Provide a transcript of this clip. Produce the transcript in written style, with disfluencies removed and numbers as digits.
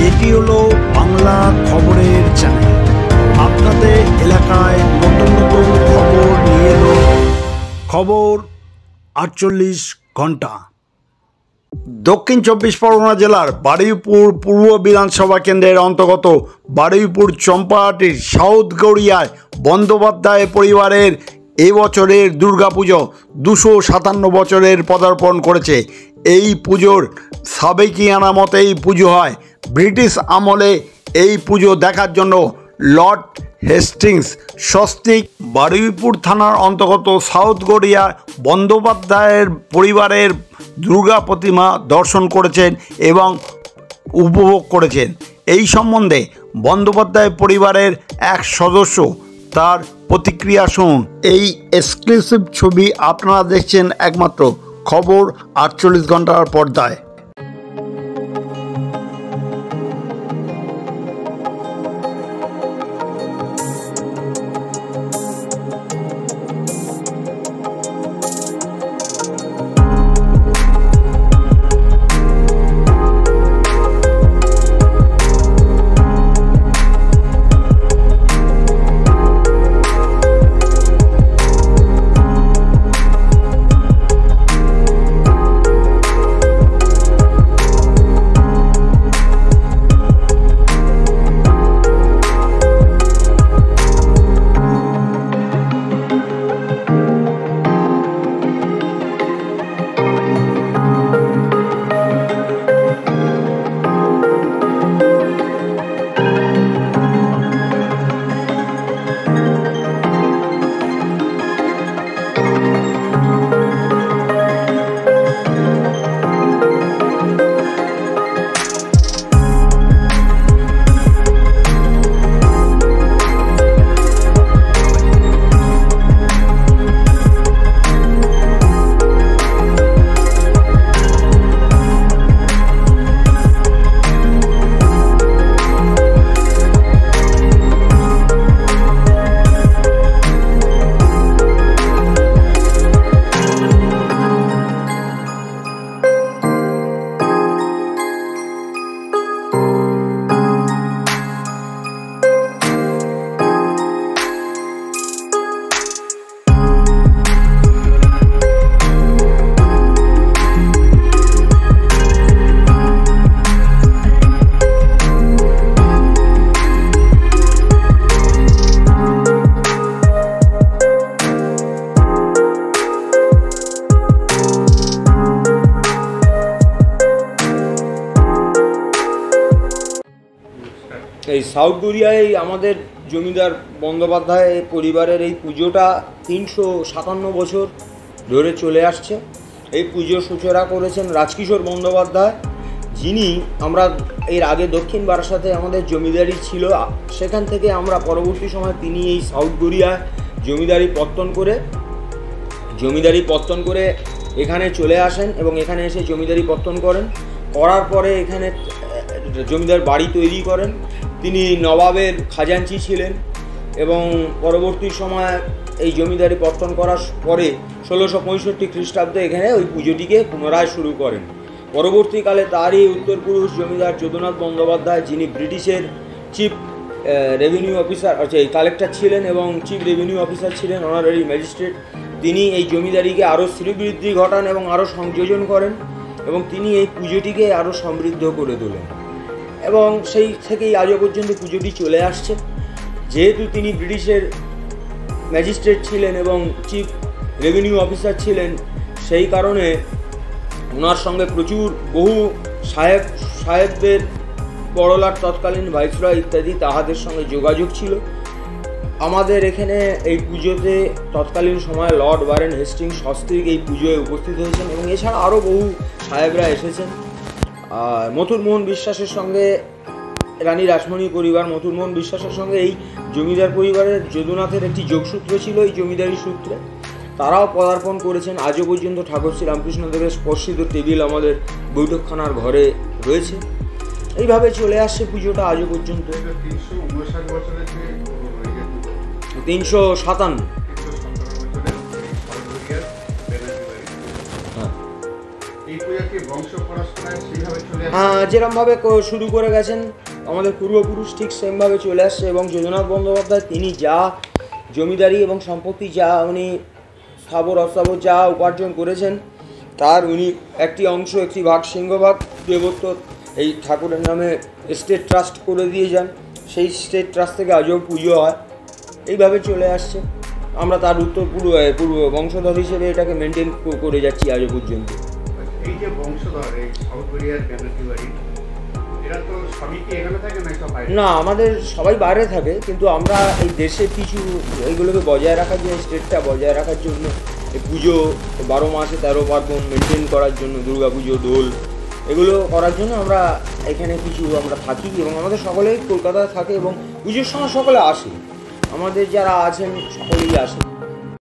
এটি হলো বাংলা খবরের চ্যানেল। আপনাদের এলাকায় নতুন নতুন খবর নিয়ে এলো খবর 48 ঘন্টা। দক্ষিণ 24 পরগনা জেলার বারুইপুর পূর্ব বিধানসভা কেন্দ্রের অন্তর্গত বারুইপুর চম্পাহাটির সাউথ গড়িয়ায় বন্দ্যোপাধ্যায় পরিবারের এবছরের দুর্গাপুজো 257 বছরের পদার্পণ করেছে। এই পুজোর সাবেকিয়ানা মতেই পুজো হয়। ব্রিটিশ আমলে এই পুজো দেখার জন্য লর্ড হেস্টিংস স্বস্তিক বারুইপুর থানার অন্তর্গত সাউথ গড়িয়া বন্দ্যোপাধ্যায়ের পরিবারের দুর্গা প্রতিমা দর্শন করেছেন এবং উপভোগ করেছেন। এই সম্বন্ধে বন্দ্যোপাধ্যায় পরিবারের এক সদস্য তার প্রতিক্রিয়া শুনুন। এই এক্সক্লুসিভ ছবি আপনারা দেখছেন একমাত্র খবর 48 ঘন্টার পর্দায়। এই সাউথ গড়িয়ায় আমাদের জমিদার বন্দ্যোপাধ্যায় পরিবারের এই পুজোটা 357 বছর ধরে চলে আসছে। এই পুজোর সূচনা করেছেন রাজকিশোর বন্দ্যোপাধ্যায়, যিনি আমরা এর আগে দক্ষিণ বারাসাতে আমাদের জমিদারি ছিল, সেখান থেকে আমরা পরবর্তী সময় তিনি এই সাউথ গড়িয়ায় জমিদারি পত্তন করে এখানে চলে আসেন এবং এখানে এসে জমিদারি পত্তন করার পরে এখানে জমিদার বাড়ি তৈরি করেন। তিনি নবাবের খাজাঞ্চি ছিলেন এবং পরবর্তী সময় এই জমিদারি পত্তন করার পরে 1665 খ্রিস্টাব্দে এখানে ওই পুজোটিকে পুনরায় শুরু করেন। পরবর্তীকালে তারই উত্তরপুরুষ জমিদার যদুনাথ বন্দ্যোপাধ্যায়, যিনি ব্রিটিশের চিফ রেভিনিউ অফিসার কালেক্টর ছিলেন এবং চিফ রেভিনিউ অফিসার ছিলেন, অনারারি ম্যাজিস্ট্রেট, তিনি এই জমিদারিকে আরও শ্রীবৃদ্ধি ঘটান এবং আরও সংযোজন করেন এবং তিনি এই পুজোটিকে আরও সমৃদ্ধ করে তোলেন এবং সেই থেকেই আজও পর্যন্ত পুজোটি চলে আসছে। যেহেতু তিনি ব্রিটিশের ম্যাজিস্ট্রেট ছিলেন এবং চিফ রেভিনিউ অফিসার ছিলেন, সেই কারণে ওনার সঙ্গে প্রচুর বহু সাহেবদের, বড়লাট তৎকালীন ভাইসরয় ইত্যাদি তাহাদের সঙ্গে যোগাযোগ ছিল। আমাদের এখানে এই পুজোতে তৎকালীন সময়ে লর্ড ওয়ারেন হেস্টিংস স্বস্তিক এই পুজোয় উপস্থিত হয়েছেন এবং এছাড়া আরও বহু সাহেবরা এসেছেন। মথুরমোহন বিশ্বাসের সঙ্গে রানী রাসমণি পরিবার, মথুরমোহন বিশ্বাসের সঙ্গে এই জমিদার পরিবারের যদুনাথের একটি যোগসূত্র ছিল এই জমিদারি সূত্রে, তারাও পদার্পণ করেছেন। আজও পর্যন্ত ঠাকুর শ্রী রামকৃষ্ণদেবের স্পর্শিত টেবিল আমাদের বৈঠকখানার ঘরে রয়েছে। এইভাবে চলে আসছে পুজোটা আজও পর্যন্ত। 357 এই বংশ পরম্পরায় সেইভাবে চলে আসছে? হ্যাঁ, যেরকমভাবে শুরু করে গেছেন আমাদের পূর্বপুরুষ ঠিক সেমভাবে চলে আসছে। এবং যদুনাথ বন্দ্যোপাধ্যায় তিনি যা জমিদারি এবং সম্পত্তি যা উনি স্থাবর অস্থাবর যা উপার্জন করেছেন তার উনি একটি অংশ, একটি ভাগ, সিংহভাগ দেবত্ব এই ঠাকুরের নামে স্টেট ট্রাস্ট করে দিয়ে যান। সেই স্টেট ট্রাস্ট থেকে আজও পুজো হয়, এইভাবে চলে আসছে। আমরা তার পূর্ব বংশধর হিসেবে এটাকে মেনটেন করে যাচ্ছি আজও পর্যন্ত। এই যে বংশধর এই সাউথ কোরিয়ার ব্যানার্জি বাড়ি, এরা তো সবই কি এখানে থাকে না সব বাইরে? না, আমাদের সবাই বাইরে থাকে, কিন্তু আমরা এই দেশের কিছু এইগুলোকে বজায় রাখার জন্য, স্টেটটা বজায় রাখার জন্য, এই পুজো 12 মাসে 13 পার্বণ মেনটেন করার জন্য, দুর্গা পুজো, দোল, এগুলো করার জন্য আমরা এখানে কিছু আমরা থাকি। এবং আমাদের সকলেই কলকাতায় থাকে এবং পুজোর সময় সকলে আসে, আমাদের যারা আছেন সকলেই আসে।